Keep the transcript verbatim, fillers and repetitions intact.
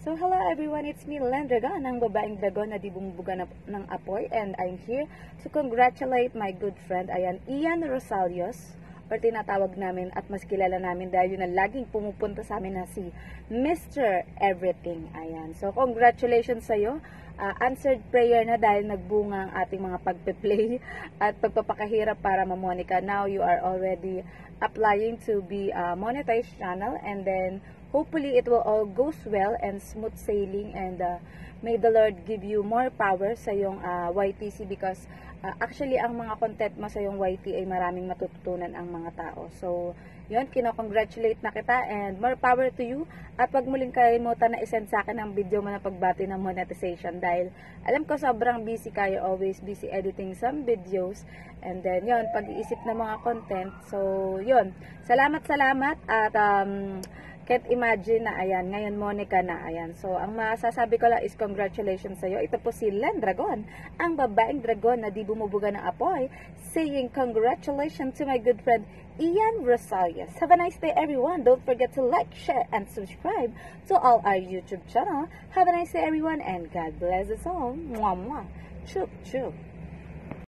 So hello everyone, it's me Len Dragon, ang babaeng dragon na di bumubuga na- ng apoy, and I'm here to congratulate my good friend, ayan, Ian Rosalios, or tinatawag namin at mas kilala namin dahil yun ang laging pumupunta sa amin na si Mister Everything. Ayan, so congratulations sa'yo. Uh, answered prayer na dahil nagbunga ang ating mga pagpe-play at pagpapakahirap para mamonika. Now you are already applying to be a monetized channel, and then hopefully it will all goes well and smooth sailing, and uh, may the Lord give you more power sa yung uh, Y T C, because uh, actually ang mga content mo sa yung Y T ay maraming matututunan ang mga tao. So yun, kino-congratulate na kita and more power to you. At wag muling kalimutan na isend sa akin ang video mo na pagbati ng monetization, dahil alam ko sobrang busy kayo, always busy editing some videos, and then yun, pag-iisip ng mga content. So yun, salamat salamat at um, can't imagine na ayan, ngayon Monica na, ayan. So, ang masasabi ko lang is congratulations sa'yo. Ito po si Len Dragon, ang babaeng dragon na di bumubuga ng apoy, saying congratulations to my good friend Ian Rosalios. Have a nice day everyone. Don't forget to like, share, and subscribe to all our YouTube channel. Have a nice day everyone, and God bless us all. Mwah, mwah. Chup, chup.